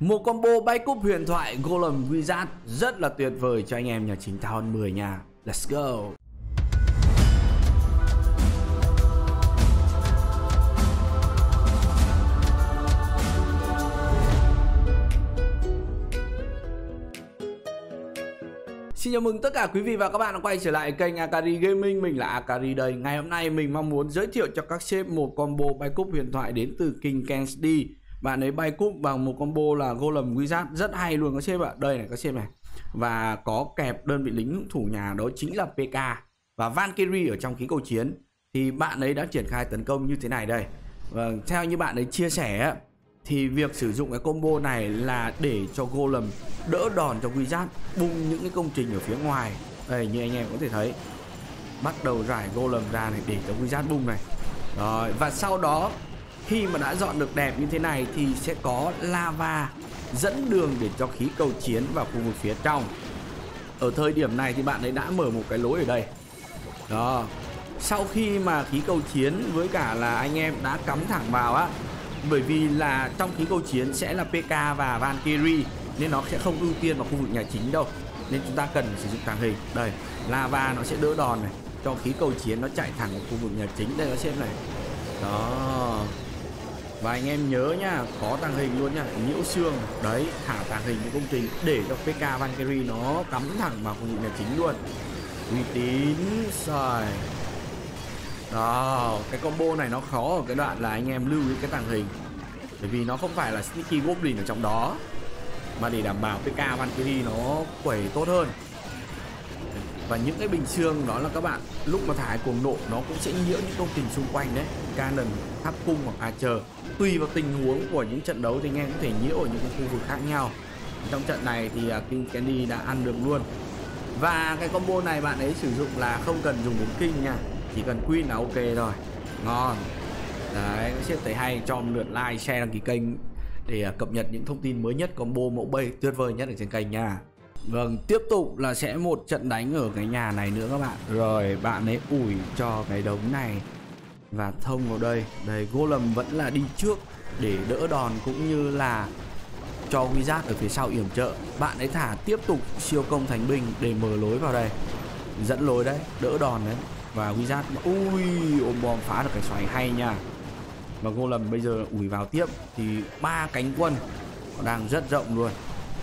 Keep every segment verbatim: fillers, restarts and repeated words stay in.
Một combo bay cúp huyền thoại Golem Wizard rất là tuyệt vời cho anh em nhà chính Town mười nha. Let's go. Xin chào mừng tất cả quý vị và các bạn đã quay trở lại kênh Akari Gaming. Mình là Akari đây. Ngày hôm nay mình mong muốn giới thiệu cho các sếp một combo bay cúp huyền thoại đến từ King Candy. Bạn ấy bay cúp bằng một combo là Golem Wizard rất hay luôn các sếp ạ. Đây này các sếp này. Và có kẹp đơn vị lính thủ nhà đó chính là pê ca và Valkyrie ở trong khí cầu chiến. Thì bạn ấy đã triển khai tấn công như thế này đây. Và theo như bạn ấy chia sẻ thì việc sử dụng cái combo này là để cho Golem đỡ đòn cho Wizard bung những cái công trình ở phía ngoài. Đây như anh em có thể thấy, bắt đầu rải Golem ra này để cho Wizard bung này. Rồi, và sau đó khi mà đã dọn được đẹp như thế này thì sẽ có lava dẫn đường để cho khí cầu chiến vào khu vực phía trong. Ở thời điểm này thì bạn ấy đã mở một cái lối ở đây. Đó. Sau khi mà khí cầu chiến với cả là anh em đã cắm thẳng vào á, bởi vì là trong khí cầu chiến sẽ là pê ca và Valkyrie nên nó sẽ không ưu tiên vào khu vực nhà chính đâu, nên chúng ta cần sử dụng tàng hình. Đây, lava nó sẽ đỡ đòn này, cho khí cầu chiến nó chạy thẳng vào khu vực nhà chính. Đây nó xem này. Đó. Và anh em nhớ nhá, có tàng hình luôn nhá, nhiễu xương. Đấy, thả tàng hình những công trình để cho pê ca Valkyrie nó cắm thẳng vào khu vực nhà chính luôn. Uy tín rồi. Đó, cái combo này nó khó ở cái đoạn là anh em lưu ý cái tàng hình, bởi vì nó không phải là Sneaky Goblin ở trong đó, mà để đảm bảo pê ca Valkyrie nó quẩy tốt hơn. Và những cái bình xương đó là các bạn lúc mà thả cuồng nộ nó cũng sẽ nhiễu những công trình xung quanh đấy, cannon, tháp cung hoặc archer. Tùy vào tình huống của những trận đấu thì anh em có thể nhiễu ở những cái khu vực khác nhau. Trong trận này thì King Candy đã ăn được luôn. Và cái combo này bạn ấy sử dụng là không cần dùng đến King nha, chỉ cần Queen là ok rồi. Ngon. Đấy, xếp thấy hay cho một lượt like, share, đăng ký kênh để cập nhật những thông tin mới nhất, combo mẫu bay tuyệt vời nhất ở trên kênh nha. Vâng, tiếp tục là sẽ một trận đánh ở cái nhà này nữa các bạn. Rồi, bạn ấy ủi cho cái đống này và thông vào đây. Đây, Golem vẫn là đi trước để đỡ đòn cũng như là cho Wizard ở phía sau yểm trợ. Bạn ấy thả tiếp tục siêu công thánh binh để mở lối vào đây, dẫn lối đấy, đỡ đòn đấy. Và Wizard, ui, ôm bom phá được cái xoáy hay nha. Và Golem bây giờ ủi vào tiếp thì ba cánh quân đang rất rộng luôn.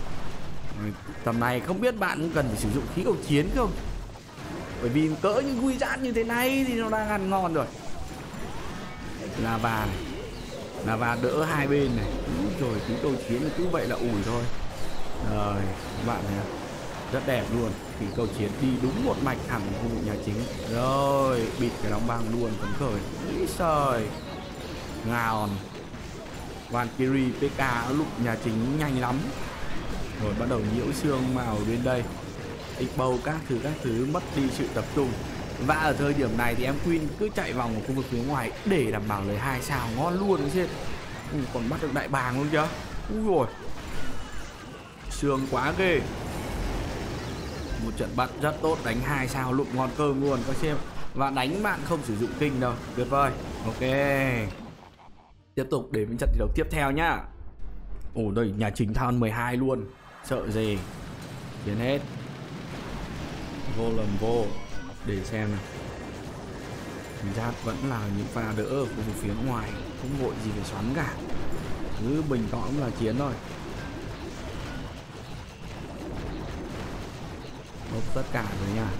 Tầm này không biết bạn cần phải sử dụng khí cầu chiến không, bởi vì cỡ những Wizard như thế này thì nó đang ăn ngon rồi. Lava này, lava đỡ hai bên này, rồi khí cầu chiến cứ vậy là ủi thôi. Rồi các bạn này, rất đẹp luôn. Khí cầu chiến đi đúng một mạch thẳng khu vực nhà chính. Rồi bịt cái đóng băng luôn, phấn khởi. Ý trời, ngon. Valkyrie pê ca lúc nhà chính nhanh lắm. Rồi bắt đầu nhiễu xương vào bên đây, X-bow các thứ các thứ mất đi sự tập trung. Và ở thời điểm này thì em Queen cứ chạy vòng ở khu vực phía ngoài để đảm bảo lấy hai sao ngon luôn đấy chứ. Ừ, còn bắt được đại bàng luôn chưa. Úi rồi, xương quá ghê. Một trận bắt rất tốt, đánh hai sao lụm ngon cơm luôn các xem. Và đánh bạn không sử dụng kinh đâu, tuyệt vời. Ok, tiếp tục đến với trận thi đấu tiếp theo nhá. Ồ đây, nhà chính Town mười hai luôn, sợ gì. Tiến hết. Golem vô để xem nào. Wizard vẫn là những pha đỡ ở khu vực phía ngoài, không vội gì phải xoắn cả, cứ bình tĩnh là chiến thôi. Bốc tất cả rồi nha.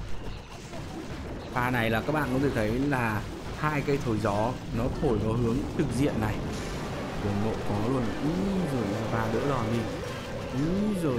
Pha này là các bạn có thể thấy là hai cây thổi gió nó thổi vào hướng trực diện này. Cuồng nộ có luôn. Úi rồi, và đỡ đòn đi. Úi rồi.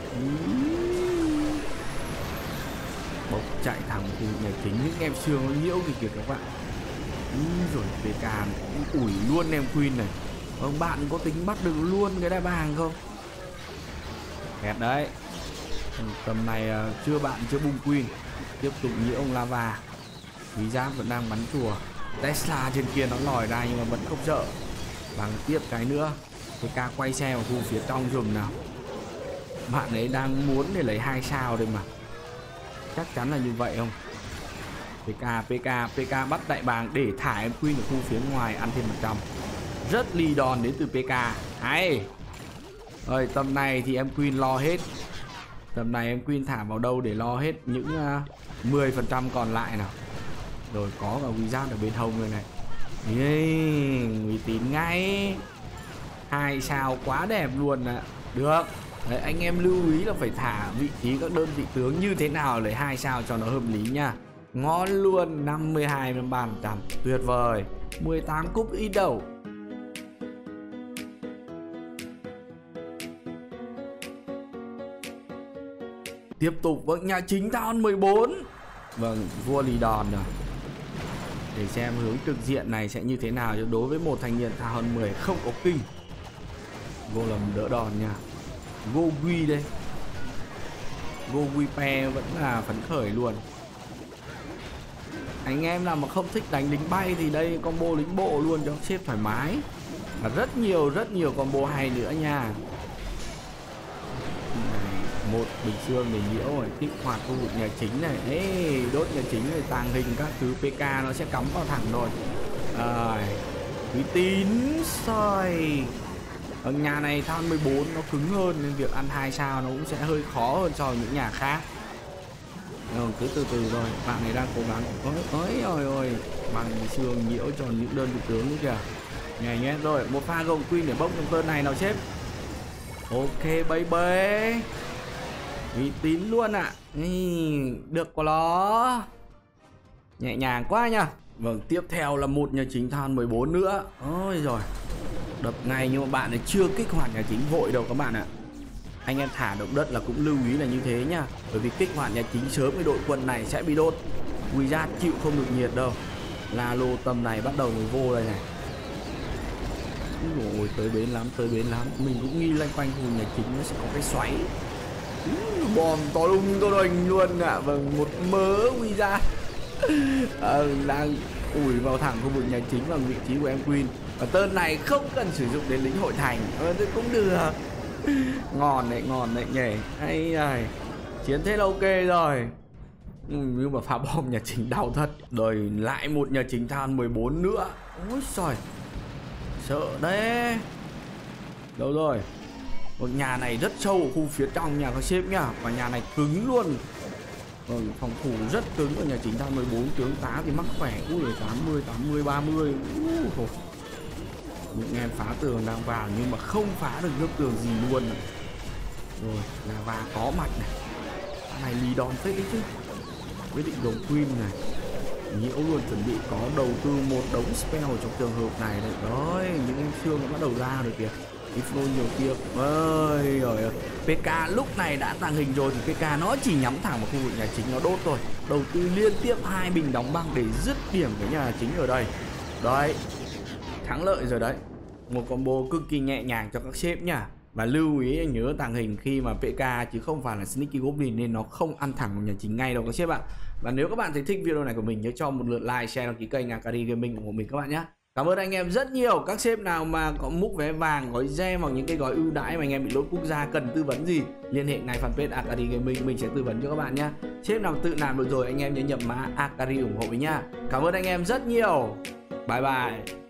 Bốc chạy thẳng từ nhà chính, những em xương nó nhiễu kìa kìa các bạn. Úi rồi, pê ca ủi luôn em Queen này. Ông bạn có tính bắt được luôn cái đại bàng không? Kẹt đấy. Tầm này chưa bạn chưa bung Queen. Tiếp tục nhiễu ông lava. Wizard vẫn đang bắn chùa. Tesla trên kia nó lòi ra nhưng mà vẫn không sợ. Bằng tiếp cái nữa. pê ca quay xe vào khu phía trong dùm nào. Bạn ấy đang muốn để lấy hai sao đây mà. Chắc chắn là như vậy không? pê ca, pê ca, pê ca bắt đại bàng để thả em Queen ở khu phía ngoài ăn thêm một trăm. Rất ly đòn đến từ pê ca. Hay. Rồi tầm này thì em Queen lo hết. Tầm này em Queen thả vào đâu để lo hết những uh, mười phần trăm còn lại nào. Rồi có cả Wizard ở bên hông rồi này. Yeah, uy tín ngay. Hai sao quá đẹp luôn ạ. Được. Đấy, anh em lưu ý là phải thả vị trí các đơn vị tướng như thế nào để hai sao cho nó hợp lý nha. Ngon luôn. Năm mươi hai phần trăm. Tuyệt vời. mười tám cúp ít đầu. Tiếp tục với nhà chính Town mười bốn. Vâng, vua lì đòn rồi. Để xem hướng trực diện này sẽ như thế nào. Chứ đối với một thành viên Town mười không có kinh. Vô lầm đỡ đòn nha. Gogi đây. Gogi pe vẫn là phấn khởi luôn. Anh em nào mà không thích đánh lính bay thì đây combo lính bộ luôn cho xếp thoải mái. Và rất nhiều rất nhiều combo hay nữa nha. Một bình xương để nhiễu rồi, kích hoạt khu vực nhà chính này. Ê, đốt nhà chính này, tàng hình các thứ pê ca nó sẽ cắm vào thẳng rồi. Rồi, uy tín soi. Ở nhà này Town mười bốn nó cứng hơn nên việc ăn hai sao nó cũng sẽ hơi khó hơn so với những nhà khác. Rồi, cứ từ từ rồi, bạn này đang cố gắng. Ôi ôi ôi ôi, bằng xương nhiễu cho những đơn vị tướng nữa kìa. Nhảy nhé, rồi một pha gồng Queen để bốc trong tên này nào sếp. Ok baby. Uy tín luôn ạ. À. Được của nó. Nhẹ nhàng quá nha. Vâng, tiếp theo là một nhà chính Town mười bốn nữa. Ôi rồi. Đập ngay nhưng mà bạn ấy chưa kích hoạt nhà chính vội đâu các bạn ạ. Anh em thả động đất là cũng lưu ý là như thế nhá. Bởi vì kích hoạt nhà chính sớm cái đội quân này sẽ bị đốt. Wizard chịu không được nhiệt đâu. La lô tầm này bắt đầu mới vô đây này. Ôi, tới bến lắm, tới bến lắm. Mình cũng nghi loanh quanh khu nhà chính nó sẽ có cái xoáy. Bom to lung to đành luôn ạ. À. Vâng, một mớ Wizard à, đang ủi vào thẳng khu vực nhà chính bằng vị trí của em Queen. Và tên này không cần sử dụng đến lính hội thành. Ờ, cũng được. Ngon đấy, ngon đấy nhỉ. Hay này. Chiến thế là ok rồi. Ừ, nhưng mà phá bom nhà chính đau thật. Rồi lại một nhà chính Town mười bốn nữa. Ôi trời. Sợ đấy. Đâu rồi. Một nhà này rất sâu ở khu phía trong nhà các sếp nhá. Và nhà này cứng luôn. Ừ, phòng thủ rất cứng ở nhà chính Town mười bốn. Tướng tá thì mắc khỏe. Ui tám mươi, tám mươi, ba mươi. Ui, những em phá tường đang vào nhưng mà không phá được nước tường gì luôn. Rồi là và có mặt này. Cái này lì đòn phết đấy chứ. Quyết định đồng Queen này. Nhiễu luôn, chuẩn bị có đầu tư một đống spell trong trường hợp này đấy. Rồi những em xương đã bắt đầu ra rồi kìa. Iflo nhiều kia. Ơi rồi pê ca lúc này đã tàng hình rồi thì pê ca nó chỉ nhắm thẳng vào khu vực nhà chính nó đốt thôi. Đầu tư liên tiếp hai bình đóng băng để dứt điểm cái nhà chính ở đây. Đấy. Thắng lợi rồi đấy. Một combo cực kỳ nhẹ nhàng cho các sếp nha. Và lưu ý nhớ tàng hình khi mà pê ca chứ không phải là Sneaky Goblin nên nó không ăn thẳng vào nhà chính ngay đâu các sếp ạ. Và nếu các bạn thấy thích video này của mình nhớ cho một lượt like, share, đăng ký kênh Akari Gaming ủng hộ mình các bạn nhé. Cảm ơn anh em rất nhiều. Các sếp nào mà có múc vé vàng, gói gem hoặc những cái gói ưu đãi mà anh em bị lỗi quốc gia cần tư vấn gì, liên hệ ngay fanpage Akari Gaming, mình sẽ tư vấn cho các bạn nhé. Sếp nào tự làm được rồi anh em nhớ nhập mã Akari ủng hộ mình nha. Cảm ơn anh em rất nhiều. Bye bye.